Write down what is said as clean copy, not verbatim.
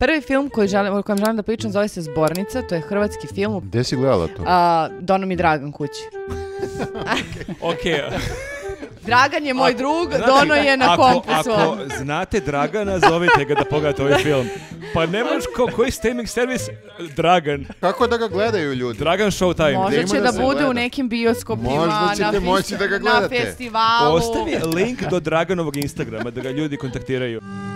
Prvi film o kojem želim da pričam zove se Zbornica, to je hrvatski film. Gde si gledala to? Dono mi Dragan kući. Okej. Dragan je moj drug, Dono je na kompu svom. Ako znate Dragana, zovite ga da pogledate ovaj film. Pa ne možeš koji streaming servis Dragan. Kako da ga gledaju ljudi? Dragan Showtime. Možda će da bude u nekim bioskopima, na festivalu. Ostavi link do Draganovog Instagrama da ga ljudi kontaktiraju.